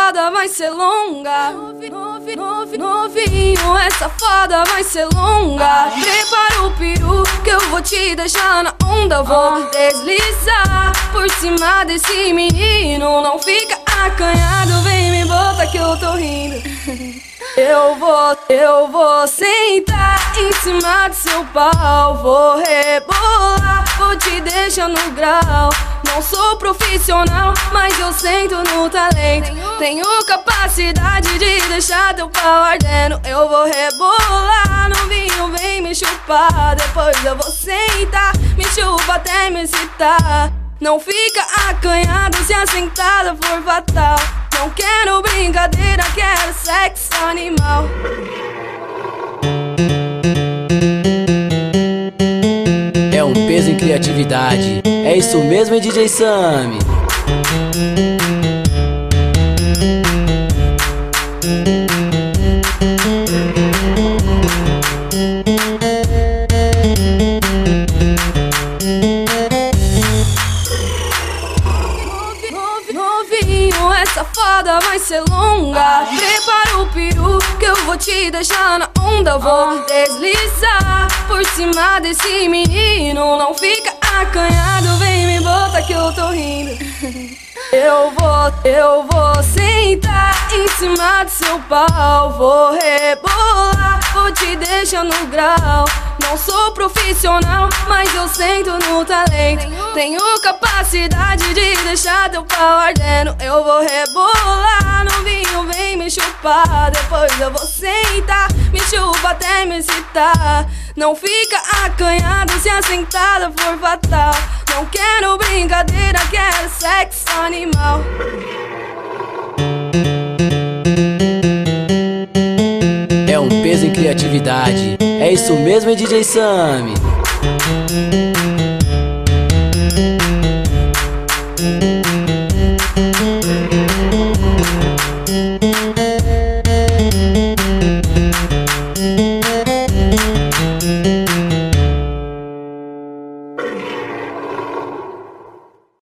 foda vai ser longa. Novinho, essa foda vai ser longa. Prepara o peru que eu vou te deixar na onda. Vou deslizar por cima desse menino. Não fica acanhado, vem me botar que eu tô rindo. Eu vou sentar em cima do seu pau. Vou rebolar, vou te deixar no grau. Não sou profissional, mas eu sento no talento. Tenho capacidade de deixar teu pau ardendo. Eu vou rebolar no vinho, vem me chupar. Depois eu vou sentar, me chupa até me excitar. Não fica acanhado se a sentada for fatal. Não quero brincadeira, quero sexo animal. É um peso em criatividade. É isso mesmo, hein, DJ Sammy? Novinho, essa foda vai ser longa. Prepara o peru que eu vou te deixar na onda. Vou deslizar por cima desse menino. Não fica acanhado, vem me botar que eu tô rindo. Eu vou sentar em cima do seu pau. Vou rebolar, vou te deixar no grau. Não sou profissional, mas eu sento no talento. Tenho capacidade de deixar teu pau ardendo. Eu vou rebolar no vinho, vem me chupar. Depois eu vou sentar, me chupa até me excitar. Não fica acanhado se a sentada for fatal. Não quero brincadeira, quero sexo animal. É um peso em criatividade. É isso mesmo, hein, DJ Sammy?